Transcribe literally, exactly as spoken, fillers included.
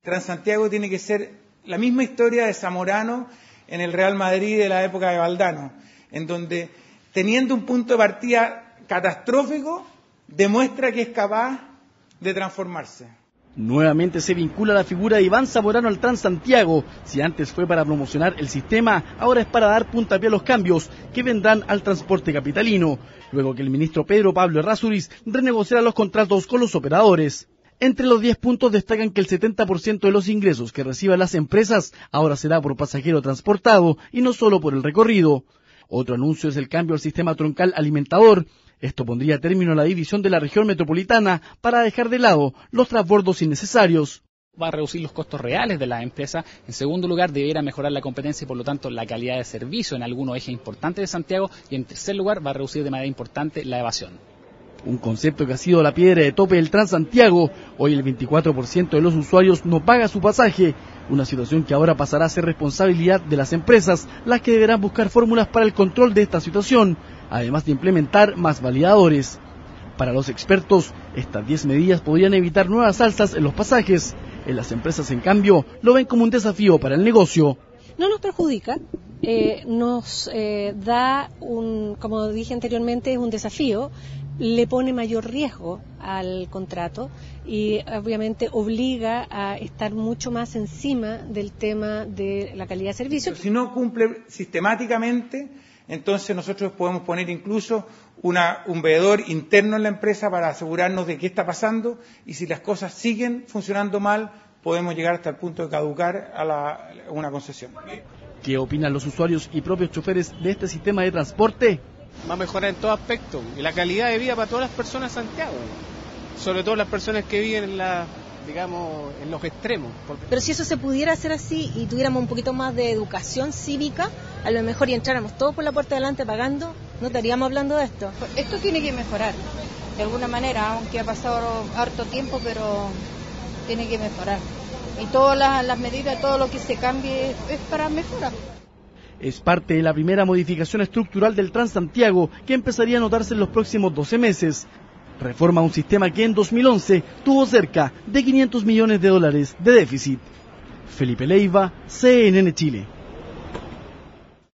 Transantiago tiene que ser la misma historia de Zamorano en el Real Madrid de la época de Valdano, en donde, teniendo un punto de partida catastrófico, demuestra que es capaz de transformarse. Nuevamente se vincula la figura de Iván Zamorano al Transantiago. Si antes fue para promocionar el sistema, ahora es para dar puntapié a los cambios que vendrán al transporte capitalino, luego que el ministro Pedro Pablo Errázuriz renegociará los contratos con los operadores. Entre los diez puntos destacan que el setenta por ciento de los ingresos que reciban las empresas ahora será por pasajero transportado y no solo por el recorrido. Otro anuncio es el cambio al sistema troncal alimentador. Esto pondría término a la división de la región metropolitana para dejar de lado los transbordos innecesarios. Va a reducir los costos reales de la empresa. En segundo lugar, deberá mejorar la competencia y por lo tanto la calidad de servicio en algunos ejes importantes de Santiago. Y en tercer lugar, va a reducir de manera importante la evasión. Un concepto que ha sido la piedra de tope del Transantiago. Hoy el veinticuatro por ciento de los usuarios no paga su pasaje. Una situación que ahora pasará a ser responsabilidad de las empresas, las que deberán buscar fórmulas para el control de esta situación, además de implementar más validadores. Para los expertos, estas diez medidas podrían evitar nuevas alzas en los pasajes. En las empresas, en cambio, lo ven como un desafío para el negocio. No nos perjudica, eh, nos eh, da, un, como dije anteriormente, es un desafío, le pone mayor riesgo al contrato y obviamente obliga a estar mucho más encima del tema de la calidad de servicio. Si no cumple sistemáticamente, entonces nosotros podemos poner incluso una, un veedor interno en la empresa para asegurarnos de qué está pasando, y si las cosas siguen funcionando mal, podemos llegar hasta el punto de caducar a la, una concesión. ¿Qué opinan los usuarios y propios choferes de este sistema de transporte? Va a mejorar en todo aspecto, y la calidad de vida para todas las personas de Santiago, sobre todo las personas que viven en la, digamos, en los extremos. Pero si eso se pudiera hacer así y tuviéramos un poquito más de educación cívica, a lo mejor y entráramos todos por la puerta de adelante pagando, no estaríamos hablando de esto. Esto tiene que mejorar, de alguna manera, aunque ha pasado harto tiempo, pero tiene que mejorar. Y todas las, las medidas, todo lo que se cambie es para mejorar. Es parte de la primera modificación estructural del Transantiago que empezaría a notarse en los próximos doce meses. Reforma un sistema que en dos mil once tuvo cerca de quinientos millones de dólares de déficit. Felipe Leiva, C N N Chile.